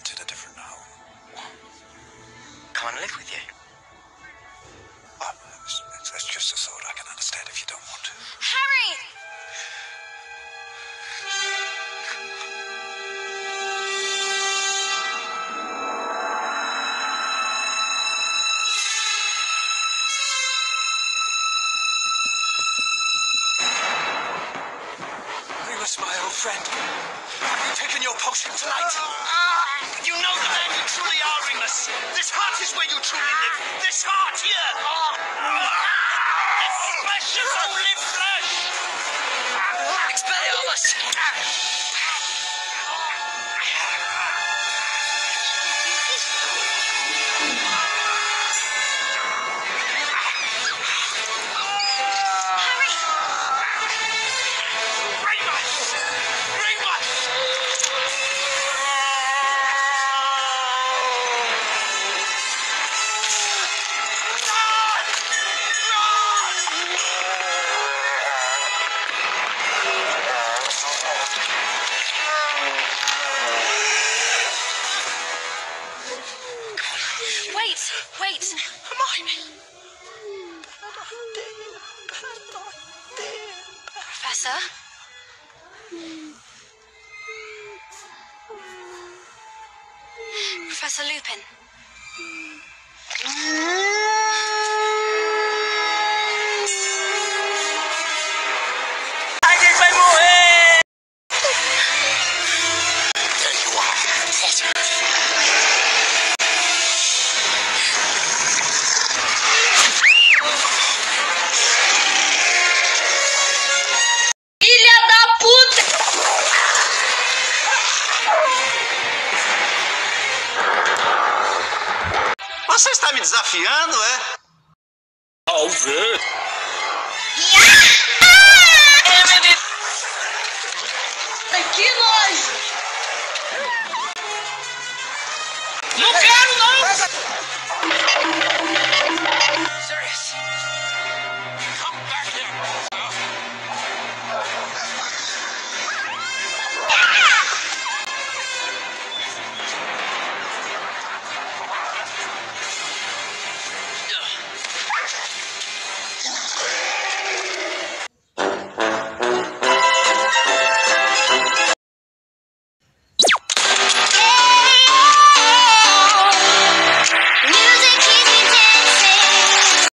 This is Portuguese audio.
wanted a different home. Come and live with you. Oh, it's just a thought. I can understand if you don't want to. Harry! Remus, my old friend. Have you taken your potion tonight? You know the man you truly are, Remus. This heart is where you truly live. This heart here. This flesh is only flesh. Expelliarmus. Wait! Hermione. Professor? Professor Lupin. Você está me desafiando, é? Talvez. Que nojo! Não quero, não! Sirius.